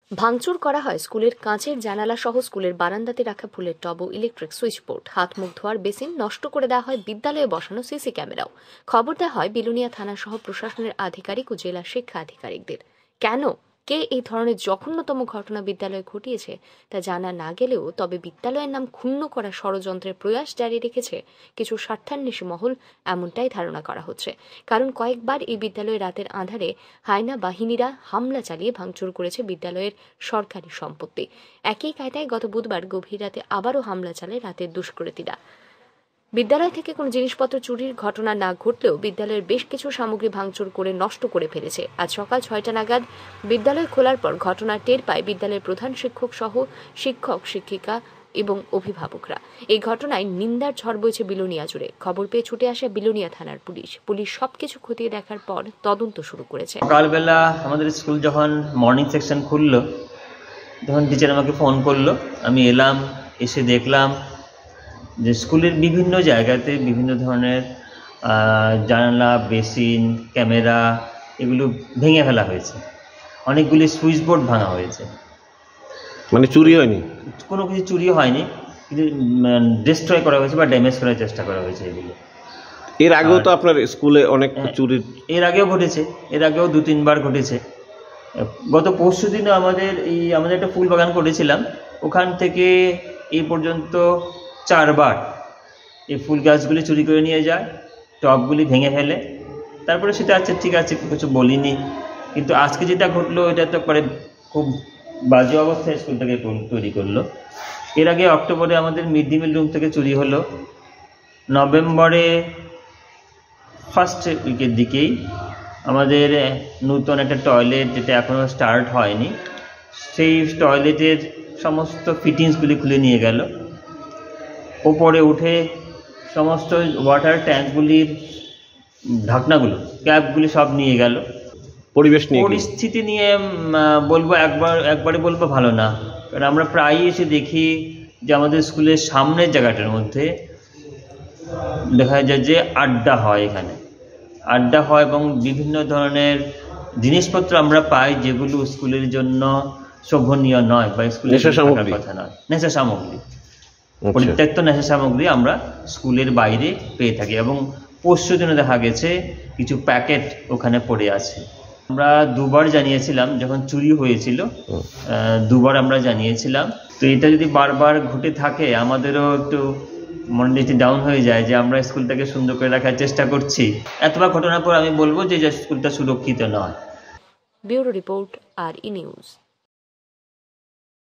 ভাঙচুর করা হয় স্কুলের কাঁচের জানালা সহ স্কুলের বারান্দাতে রাখা ফুলের টব ও ইলেকট্রিক সুইচ বোর্ড, হাত মুখ ধোয়ার বেসিন, নষ্ট করে দেওয়া হয় বিদ্যালয়ে বসানো সিসি ক্যামেরাও। খবর দেওয়া হয় বিলোনিয়া থানা সহ প্রশাসনের আধিকারিক ও জেলা শিক্ষা আধিকারিকদের। কেন, কে এই ধরনের জঘন্যতম ঘটনা বিদ্যালয়ে ঘটিয়েছে তা জানা না গেলেও তবে বিদ্যালয়ের নাম ক্ষুণ্ণ করার ষড়যন্ত্রের প্রয়াস জারি রেখেছে কিছু স্বার্থান্বেষী মহল, এমনটাই ধারণা করা হচ্ছে। কারণ কয়েকবার এই বিদ্যালয়ে রাতের আঁধারে হায়না বাহিনীরা হামলা চালিয়ে ভাঙচুর করেছে বিদ্যালয়ের সরকারি সম্পত্তি। একই কায়দায় গত বুধবার গভীর রাতে আবারও হামলা চালায় রাতের দুষ্কৃতীরা। বিদ্যালয় থেকে কোনো জিনিসপত্র চুরির ঘটনা না ঘটলেও বিদ্যালয়ের বেশ কিছু সামগ্রী ভাঙচুর করে নষ্ট করে ফেলেছে। আজ সকাল 6টা নাগাদ বিদ্যালয় খোলার পর ঘটনা টের পায় বিদ্যালয়ের প্রধান শিক্ষক সহ শিক্ষক শিক্ষিকা এবং অভিভাবকরা। এই ঘটনায় নিন্দার ঝড় বইছে বিলোনিয়া জুড়ে। খবর পেয়ে ছুটে আসে বিলোনিয়া থানার পুলিশ সবকিছু খতিয়ে দেখার পর তদন্ত শুরু করেছে। সকালবেলা আমাদের স্কুল যখন মর্নিং সেকশন খুললো তখন টিচার আমাকে ফোন করলো। আমি এলাম, এসে দেখলাম যে স্কুলের বিভিন্ন জায়গাতে বিভিন্ন ধরনের জানালা, বেসিন, ক্যামেরা এগুলো ভেঙে ফেলা হয়েছে। অনেকগুলি সুইচ বোর্ড ভাঙা হয়েছে। মানে চুরি হয়নি, কোনো কিছু চুরি হয়নি, কিন্তু ডিস্ট্রয় করা হয়েছে বা ড্যামেজ করার চেষ্টা করা হয়েছে এগুলো। এর আগেও তো আপনার স্কুলে অনেক চুরি এর আগেও ঘটেছে, এর আগেও 2-3 বার ঘটেছে। গত পরশু দিনও আমাদের একটা ফুল বাগান করেছিলাম, ওখান থেকে এই পর্যন্ত 4 বার এই ফুল গাছগুলি চুরি করে নিয়ে যায়, টবগুলি ভেঙে ফেলে। তারপরে সেটা ঠিক আছে, কিছু বলিনি। কিন্তু আজকে যেটা ঘটলো এটা তো করে খুব বাজে অবস্থায় স্কুলটাকে তৈরি করলো। এর আগে অক্টোবরে আমাদের মিড ডে মিল রুম থেকে চুরি হলো। নভেম্বরে ফার্স্ট উইকের দিকেই আমাদের নতুন একটা টয়লেট, যেটা এখনও স্টার্ট হয়নি, সেই টয়লেটের সমস্ত ফিটিংসগুলি খুলে নিয়ে গেল। ওপরে উঠে সমস্ত ওয়াটার ট্যাঙ্কগুলির ঢাকনাগুলো, ক্যাপগুলি সব নিয়ে গেল। পরিস্থিতি নিয়ে বলবো একবারে বলবো ভালো না। কারণ আমরা প্রায়ই এসে দেখি যে আমাদের স্কুলের সামনের জায়গাটার মধ্যে দেখা যায় যে আড্ডা হয়, এখানে আড্ডা হয় এবং বিভিন্ন ধরনের জিনিসপত্র আমরা পাই যেগুলো স্কুলের জন্য শোভনীয় নয় বা স্কুলের থাকার কথা নয়। নেশা সামগ্রী, পরিত্যক্ত নেশা সামগ্রী আমরা স্কুলের বাইরে পেয়ে থাকি এবং পরশু দিনে দেখা গেছে কিছু প্যাকেট ওখানে পড়ে আছে। আমরা 2 বার জানিয়েছিলাম, যখন চুরি হয়েছিল 2 বার আমরা জানিয়েছিলাম। তো এটা যদি বারবার ঘটে থাকে আমাদেরও একটু মনটা ডাউন হয়ে যায় যে আমরা স্কুলটাকে সুন্দর করে রাখার চেষ্টা করছি। এতবার ঘটনার পর আমি বলবো যে স্কুলটা সুরক্ষিত নয়। Bureau report, RE news.